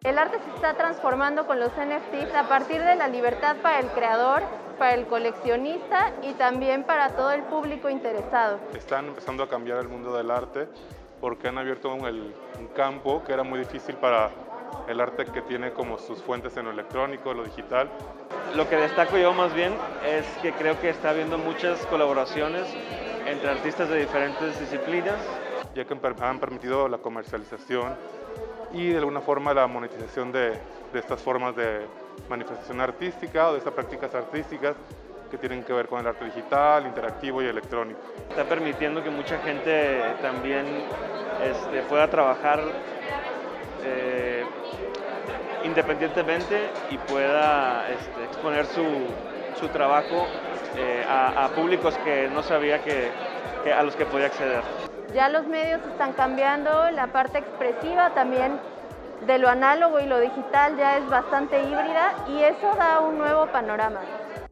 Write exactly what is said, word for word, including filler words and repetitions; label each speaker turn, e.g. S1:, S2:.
S1: El arte se está transformando con los N F Ts a partir de la libertad para el creador, para el coleccionista y también para todo el público interesado.
S2: Están empezando a cambiar el mundo del arte porque han abierto un, el, un campo que era muy difícil para el arte que tiene como sus fuentes en lo electrónico, lo digital.
S3: Lo que destaco yo más bien es que creo que está habiendo muchas colaboraciones entre artistas de diferentes disciplinas.
S2: Ya que han permitido la comercialización y de alguna forma la monetización de, de estas formas de manifestación artística o de estas prácticas artísticas que tienen que ver con el arte digital, interactivo y electrónico.
S3: Está permitiendo que mucha gente también este, pueda trabajar eh, independientemente y pueda este, exponer su, su trabajo eh, a, a públicos que no sabía que, que, a los que podía acceder.
S1: Ya los medios están cambiando, la parte expresiva también de lo análogo y lo digital ya es bastante híbrida y eso da un nuevo panorama.